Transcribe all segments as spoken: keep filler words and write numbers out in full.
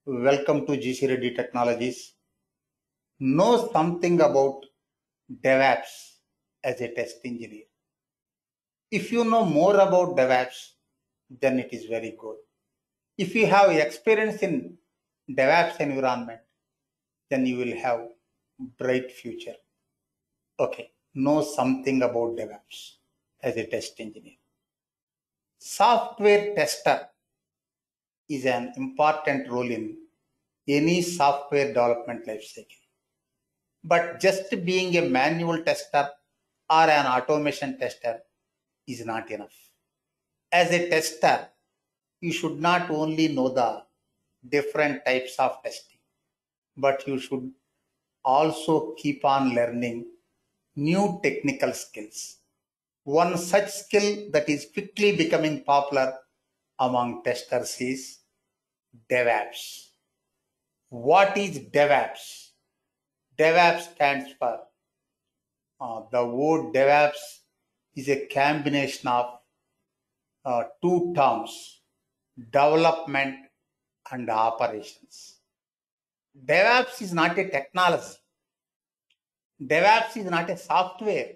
Welcome to G C Reddy Technologies. Know something about Devops as a test engineer. If you know more about Devops, then it is very good. If you have experience in Devops environment, then you will have bright future. Okay, know something about Devops as a test engineer. Software tester is an important role in any software development lifecycle. But just being a manual tester or an automation tester is not enough. As a tester, you should not only know the different types of testing, but you should also keep on learning new technical skills. One such skill that is quickly becoming popular among testers is DevOps. What is DevOps? DevOps stands for uh, the word DevOps is a combination of uh, two terms, development and operations. DevOps is not a technology. DevOps is not a software.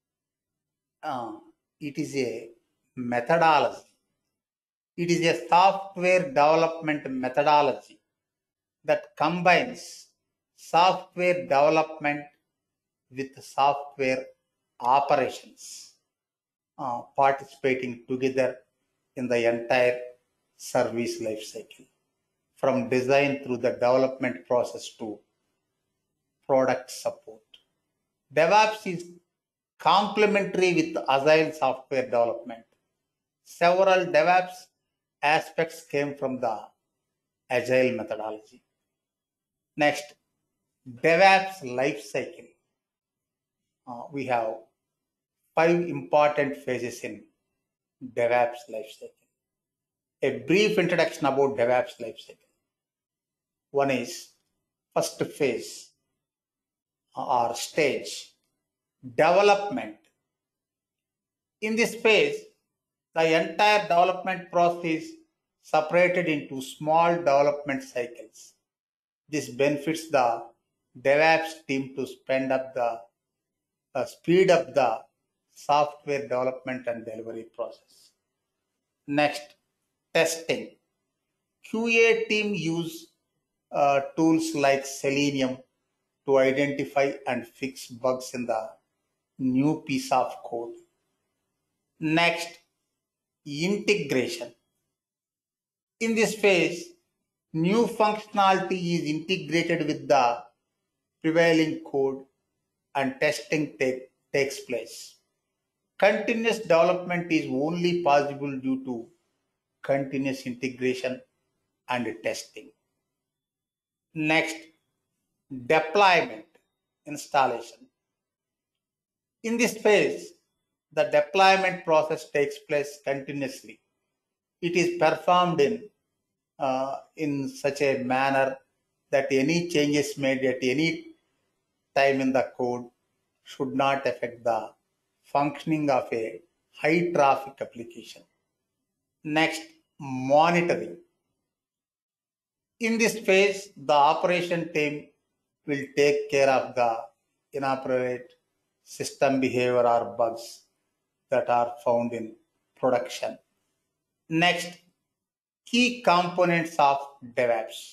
Uh, it is a methodology. It is a software development methodology that combines software development with software operations, uh, participating together in the entire service life cycle, from design through the development process to product support. DevOps is complementary with Agile software development. Several DevOps aspects came from the Agile methodology. Next, DevOps lifecycle. Uh, we have five important phases in DevOps lifecycle. A brief introduction about DevOps lifecycle. One is first phase or stage, development. In this phase, the entire development process is separated into small development cycles. This benefits the DevOps team to spend up the uh, speed up the software development and delivery process. Next, testing. Q A team use uh, tools like Selenium to identify and fix bugs in the new piece of code. Next, integration. In this phase, new functionality is integrated with the prevailing code and testing take, takes place. Continuous development is only possible due to continuous integration and testing. Next, deployment, installation. In this phase, the deployment process takes place continuously. It is performed in, uh, in such a manner that any changes made at any time in the code should not affect the functioning of a high traffic application. Next, monitoring. In this phase, the operation team will take care of the inappropriate system behavior or bugs that are found in production. Next, key components of DevOps.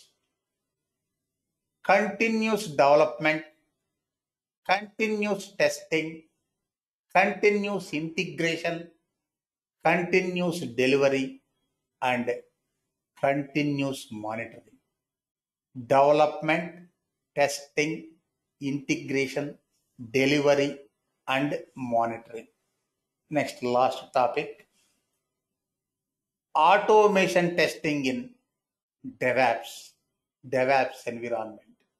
Continuous development, continuous testing, continuous integration, continuous delivery, and continuous monitoring. Development, testing, integration, delivery, and monitoring. Next, last topic. Automation testing in DevOps, DevOps environment.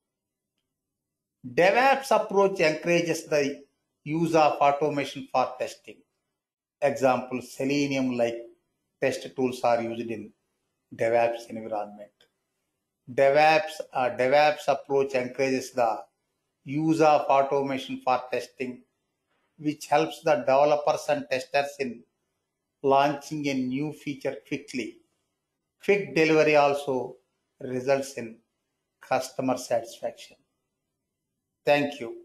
DevOps approach encourages the use of automation for testing. Example, Selenium like test tools are used in DevOps environment. DevOps, uh, DevOps approach encourages the use of automation for testing, which helps the developers and testers in launching a new feature quickly. Quick delivery also results in customer satisfaction. Thank you.